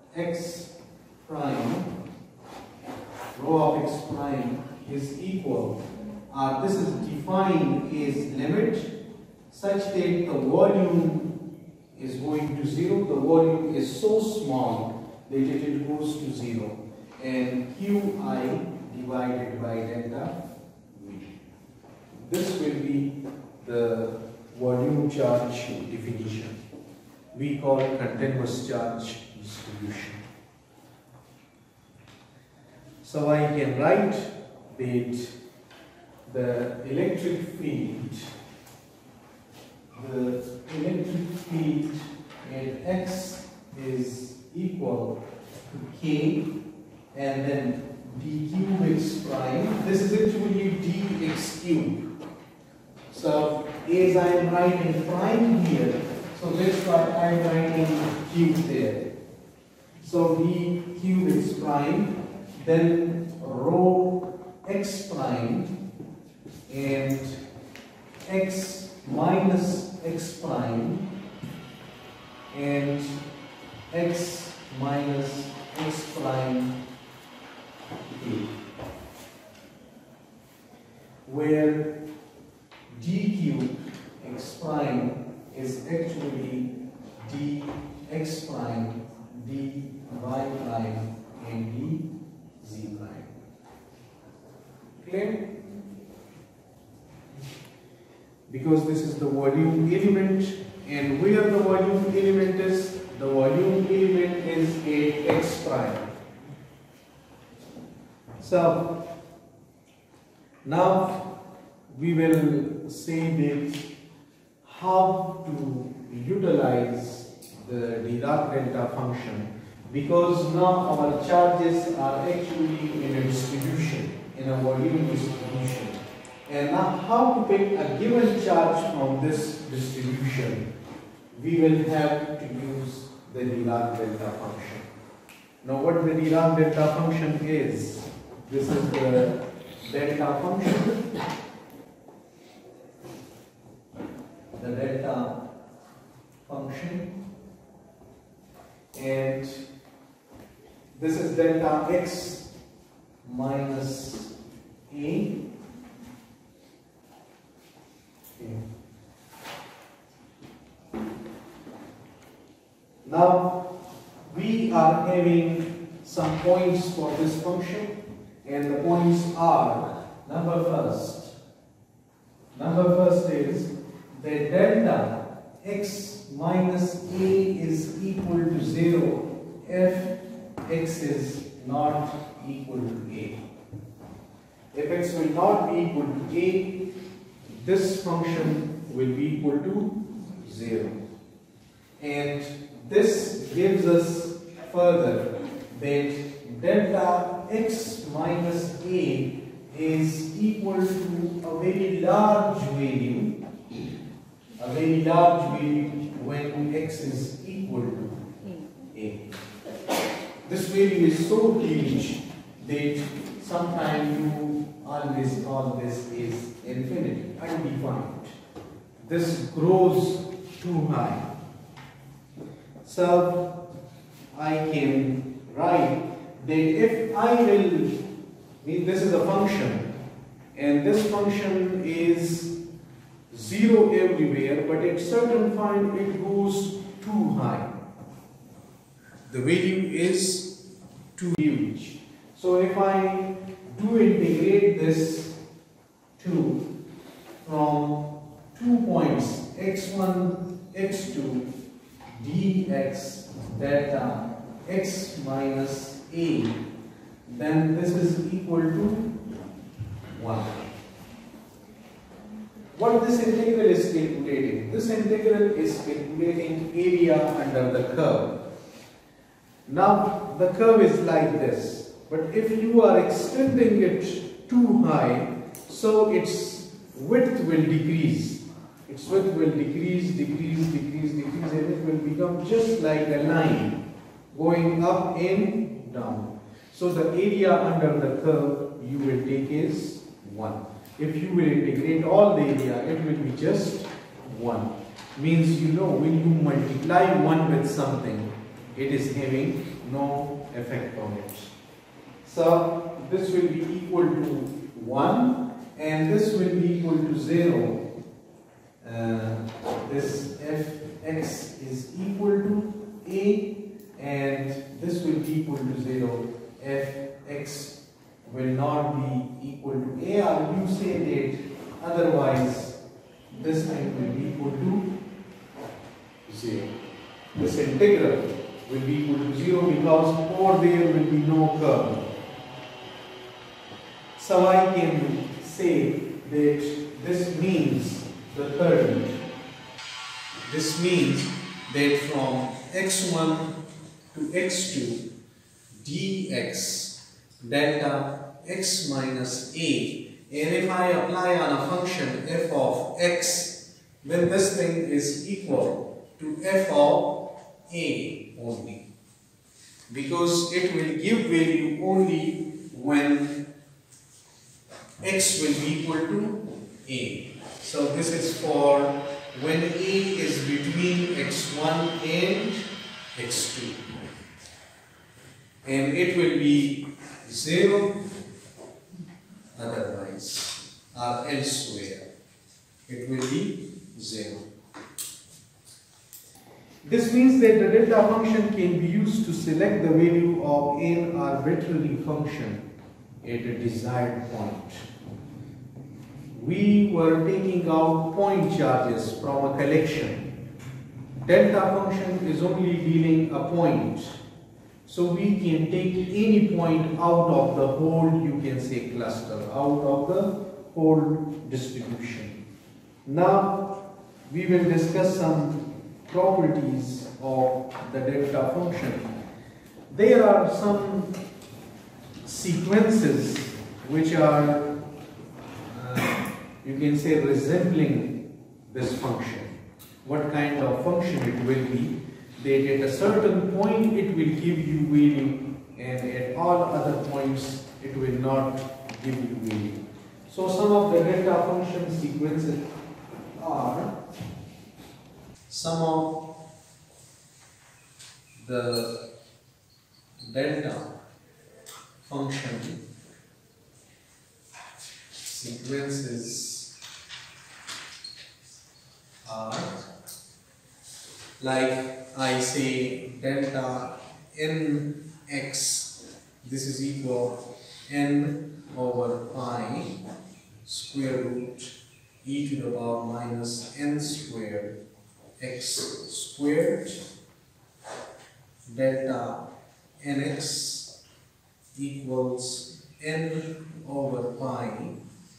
x prime, rho of x prime is equal, this is defined as limit such that the volume is going to 0. The volume is so small that it goes to 0, and qi divided by delta v. This will be the volume charge definition. We call continuous charge distribution. So I can write that the electric field at x is equal to k, and then d cube x prime. This is actually dx cube. So as I am writing prime here, so that's why I am writing cube there. So d cube x prime, then rho x prime, and x minus x prime, and x minus x prime k, where d cube x prime is actually dx prime, dy prime, and dz prime. Clear? Because this is the volume element, and where the volume element is, the volume element is at x prime. So now we will say that how to utilize the Dirac-Delta function, because now our charges are actually in a distribution, in a volume distribution. And now how to pick a given charge from this distribution, we will have to use the Dirac-Delta function. Now what the Dirac-Delta function is, this is the delta function. The delta function, and this is delta x minus a. Okay. Now we are having some points for this function, and the points are: number first is that delta x minus a is equal to 0 if x is not equal to a. If x will not be equal to a, this function will be equal to 0. And this gives us further that delta x minus a is equal to a very large value, when x is equal to a. This value is so huge that sometimes you always call this is infinity, undefined. This grows too high. So I can write that if I will, this is a function, and this function is 0 everywhere, but at certain point it goes too high. The value is too huge. So if I do integrate this from 2 points x1, x2, dx delta x minus a, then this is equal to 1. What this integral is calculating? This integral is calculating area under the curve. Now the curve is like this, but if you are extending it too high, so its width will decrease. Its width will decrease, and it will become just like a line going up and down. So the area under the curve you will take is 1. If you will integrate all the area, it will be just 1. Means, when you multiply 1 with something, it is having no effect on it. So this will be equal to 1 and this will be equal to 0. This fx is equal to a and this will be equal to 0. Fx will not be equal to a, or you say that otherwise this thing will be equal to 0. This integral will be equal to 0 because over there will be no curve. So I can say that this means the third. This means that from x1 to x2 dx delta x minus a, and if I apply on a function f of x, then this thing is equal to f of a only, because it will give value only when x will be equal to a. So this is for when a is between x1 and x2, and it will be 0 otherwise, or elsewhere it will be 0. This means that the delta function can be used to select the value of an arbitrary function at a desired point. We were taking out point charges from a collection. Delta function is only dealing a point. So we can take any point out of the whole, you can say, cluster, out of the whole distribution. Now we will discuss some properties of the delta function. There are some sequences which are you can say resembling this function. What kind of function it will be? That at a certain point it will give you value, and at all other points it will not give you value. So some of the delta function sequences are some of the delta function sequences are, like I say, delta nx, this is equal n over pi square root e to the power minus n squared x squared. Delta nx equals n over pi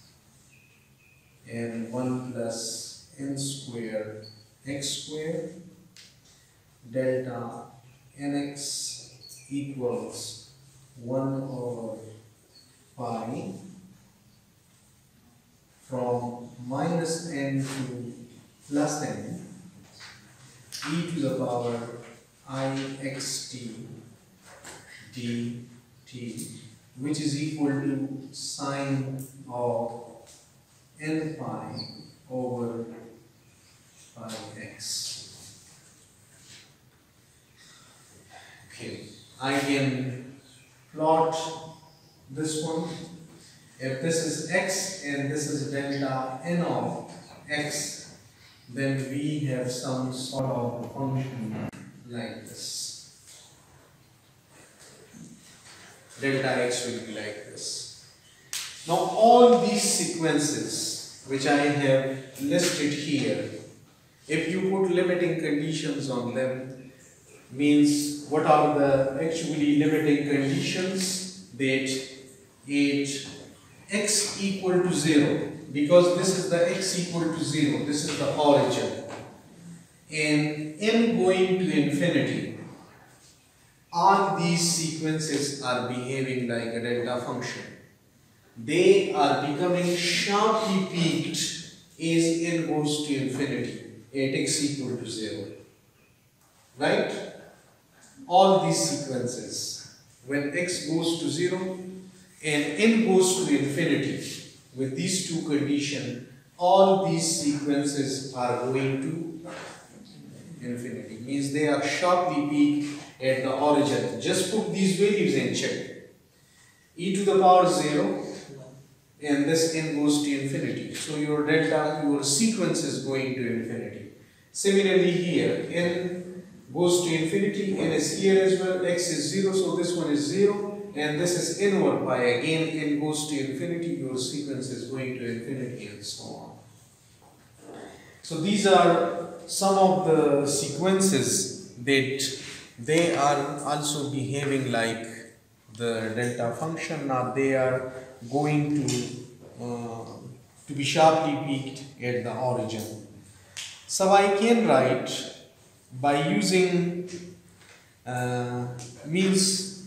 and 1 plus n squared x squared. Delta nx equals 1 over pi from minus n to plus n e to the power I xt dt, which is equal to sine of n pi over pi x. Okay, I can plot this one. If this is x and this is delta n of x, then we have some sort of a function like this. Delta x will be like this. Now all these sequences which I have listed here, if you put limiting conditions on them, means what are the actually limiting conditions? That at x equal to 0, because this is the x equal to 0, this is the origin, and n going to infinity, all these sequences are behaving like a delta function. They are becoming sharply peaked as n goes to infinity at x equal to 0. Right? All these sequences, when x goes to 0 and n goes to infinity, with these two conditions, all these sequences are going to infinity. Means they are sharply peaked at the origin. Just put these values and check. E to the power 0 and this n goes to infinity. So your delta, your sequence is going to infinity. Similarly here, n goes to infinity, n is here as well, x is 0, so this one is 0, and this is n over pi. Again, n goes to infinity, your sequence is going to infinity, and so on. So these are some of the sequences that they are also behaving like the delta function. Now they are going to be sharply peaked at the origin. So I can write by using means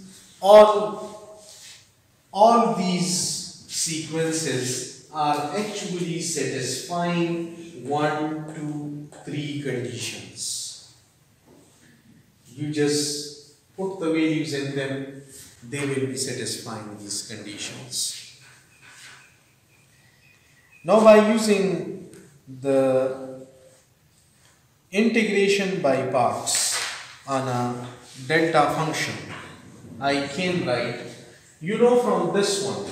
all these sequences are actually satisfying 1, 2, 3 conditions. You just put the values in them, they will be satisfying these conditions. Now by using the integration by parts on a delta function, I can write, you know, from this one,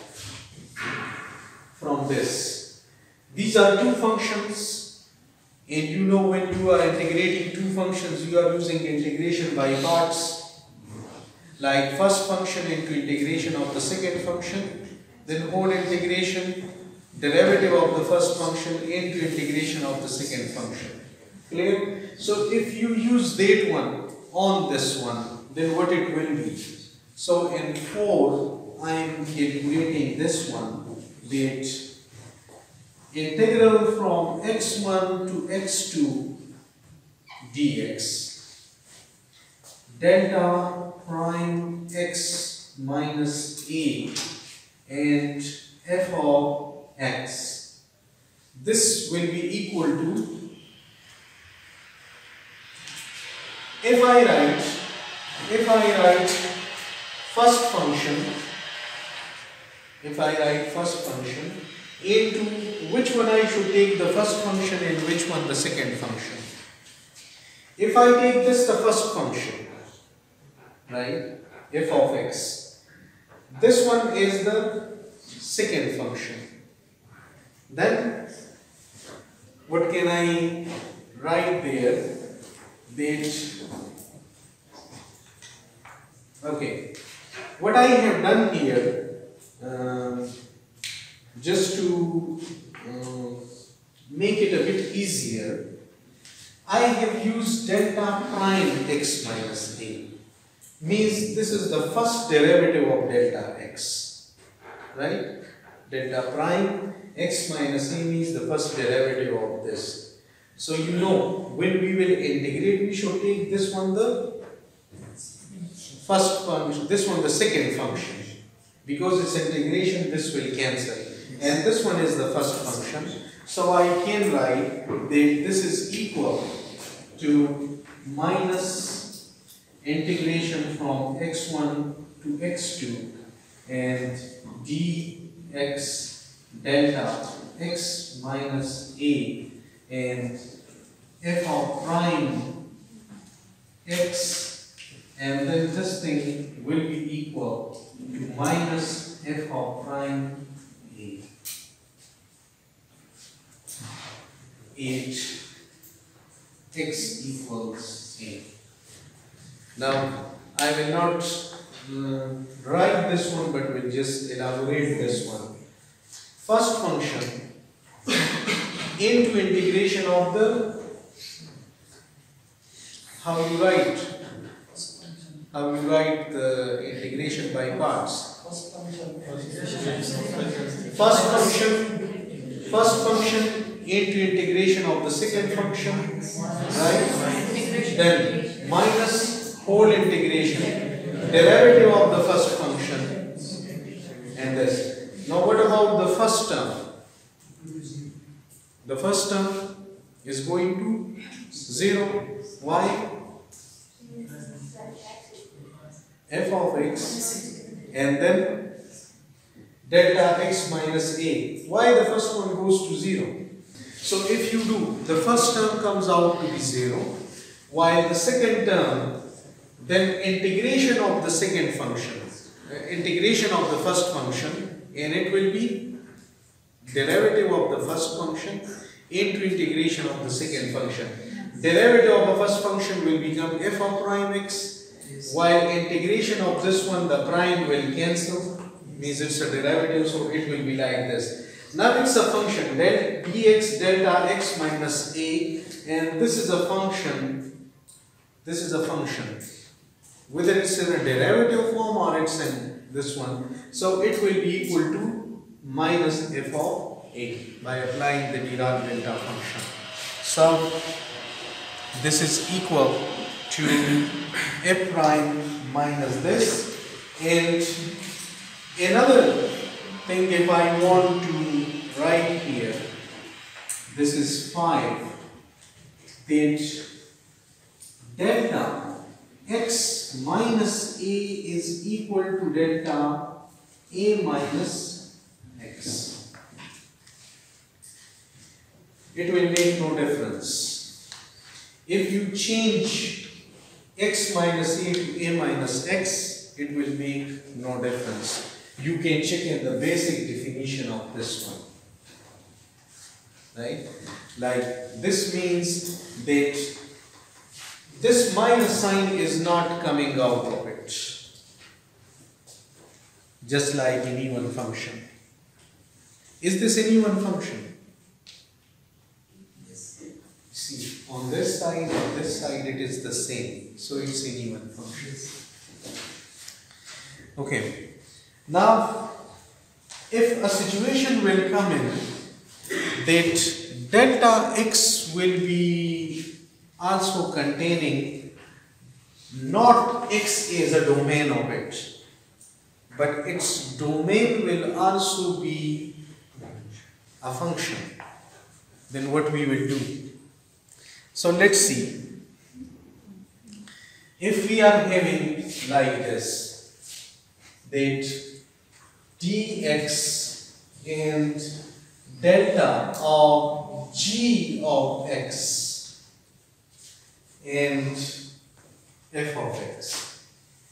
from this, these are two functions, and you know when you are integrating two functions, you are using integration by parts, like first function into integration of the second function, then whole integration, derivative of the first function into integration of the second function. Clear? So if you use that one on this one, then what it will be? So in 4, I am calculating this one, that integral from x1 to x2 dx delta prime x minus a and f of x. This will be equal to, if I write first function into which one I should take the first function and which one the second function. If I take this the first function, right, f of x, this one is the second function, then what can I write there? That, okay, what I have done here, just to make it a bit easier, I have used delta prime x minus a. Means this is the first derivative of delta x, right? Delta prime x minus a means the first derivative of this. So you know, when we will integrate, we should take this one the first function, this one the second function. Because it's integration, this will cancel. And this one is the first function. So I can write that this is equal to minus integration from x1 to x2 and dx delta x minus a and f of prime x, and then this thing will be equal to minus f of prime a. 8 x equals a. Now I will not write this one, but will just elaborate this one. First function into integration of the, how you write the integration by parts. First function into integration of the second function, right? Then minus whole integration, derivative of the first function, and this. Now what about the first term? The first term is going to 0. Why? F of x and then delta x minus a. Why the first one goes to 0? So if you do, the first term comes out to be 0, while the second term then integration of the second function, integration of the first function, and it will be derivative of the first function into integration of the second function. Derivative of the first function will become f of prime x, while integration of this one, the prime will cancel, means it's a derivative, so it will be like this. Now it's a function del dx delta x minus a, and this is a function, whether it's in a derivative form or it's in this one, so it will be equal to minus f of a by applying the Dirac delta function. So this is equal to f prime minus this, and another thing, if I want to write here, this is 5, that delta x minus a is equal to delta a minus x. It will make no difference. If you change x minus a to a minus x, it will make no difference. You can check in the basic definition of this one. Right? Like this means that this minus sign is not coming out of it. Just like an even function. Is this an even function? Yes. See, on this side it is the same. So it's an even function. Okay. Now, if a situation will come in that delta x will be also containing not x as a domain of it, but its domain will also be a function, then what we will do? So let's see. If we are having like this, that dx and delta of g of x and f of x,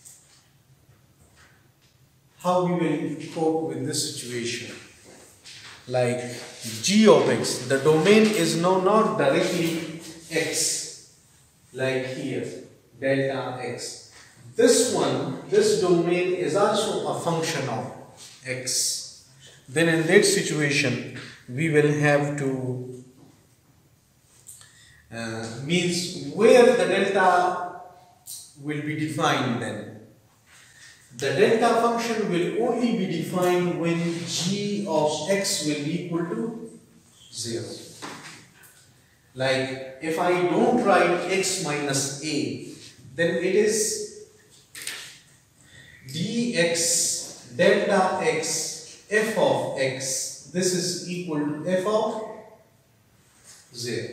how we will cope with this situation? Like g of x, the domain is now not directly x, like here, delta x. This one, this domain is also a function of x. Then in that situation, we will have to, means where the delta will be defined then. The delta function will only be defined when g of x will be equal to 0. Like if I don't write x minus a, then it is dx delta x f of x. This is equal to f of 0.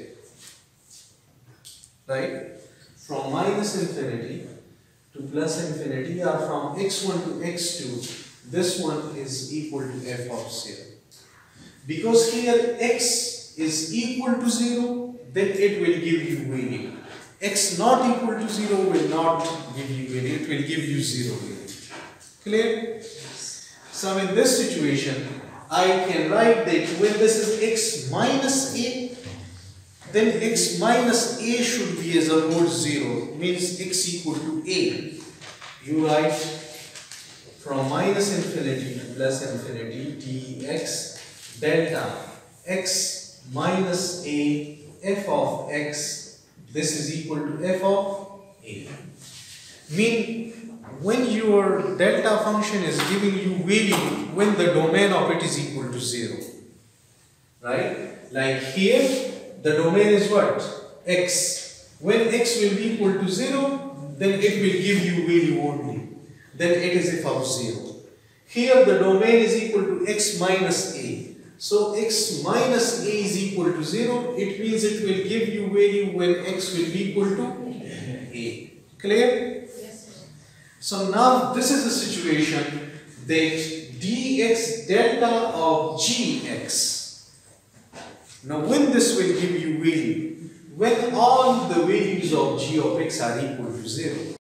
Right? From minus infinity to plus infinity, or from x1 to x2, this one is equal to f of 0. Because here x is equal to 0, then it will give you value. X not equal to 0 will not give you value, it will give you 0 value. Clear? So in this situation, I can write that when this is x minus a, then x minus a should be as a whole 0, means x equal to a. You write from minus infinity to plus infinity dx delta x minus a f of x, this is equal to f of a. Mean when your delta function is giving you value when the domain of it is equal to 0. Right? Like here, the domain is what? X. When x will be equal to 0, then it will give you value only. Then it is f of 0. Here the domain is equal to x minus a. So x minus a is equal to 0. It means it will give you value when x will be equal to a. Clear? Yes. So now this is the situation that dx delta of gx. Now when this will give you value? When all the values of g of x are equal to 0.